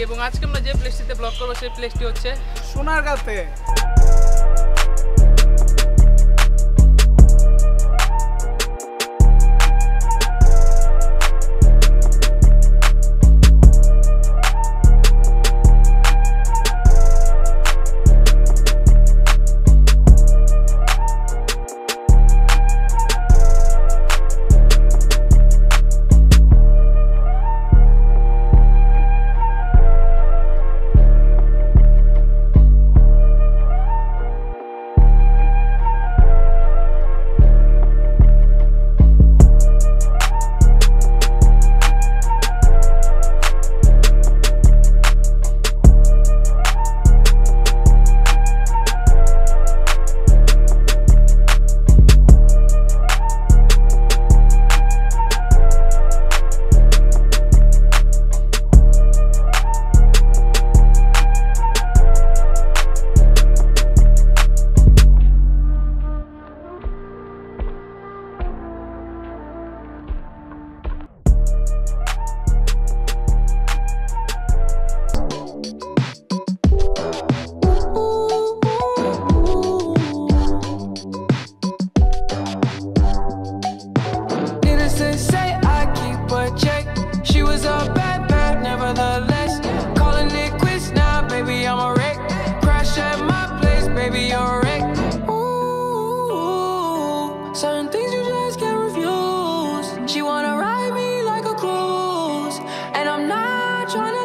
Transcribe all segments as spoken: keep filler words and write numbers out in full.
এবং আজকে আমরা যে প্লেসটিতে ব্লগ করব সেই প্লেসটি হচ্ছে সোনারগাঁওতে। Certain things you just can't refuse. She wanna ride me like a cruise, and I'm not trying to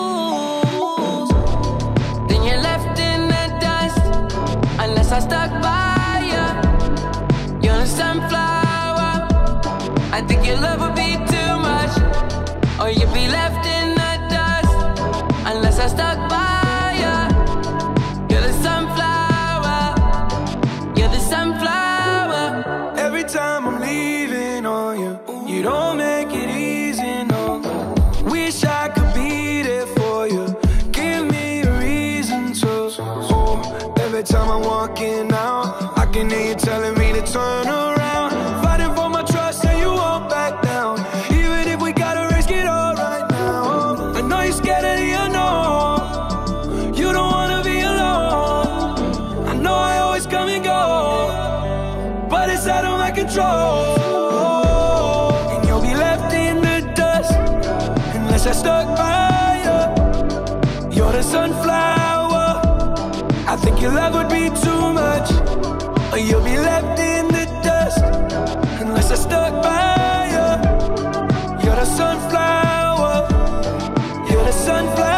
lose. Then you're left in the dust, unless I stuck by you. You're a sunflower. I think your love would be too much, or you'd be left in the dust, unless I stuck by you. You're the sunflower. You're the sunflower. Every time I'm leaving on you, you don't make it easy, no. Wish I could be there for you. Give me a reason to. Oh, every time I'm walking out, I can hear you telling me to turn around. Fighting for my trust and you won't back down. Even if we gotta risk it all right now. I know you're scared of the unknown. You don't wanna be alone. I know I always come and go, but it's out of my control. And you'll be left in the dust, unless I stuck by you. You're the sunflower. I think your love would be too much, or you'll be left in the dust, unless I stuck by you. You're the sunflower. You're the sunflower.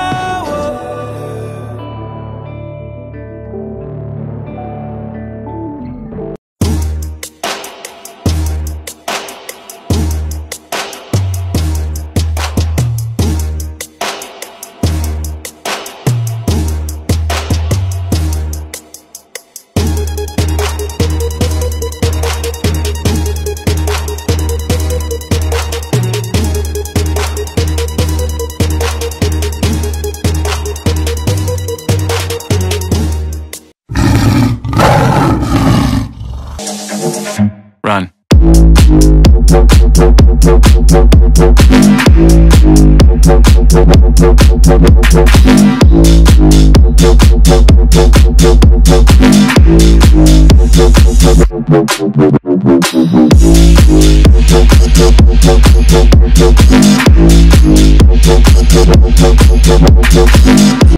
Run. We'll be right back.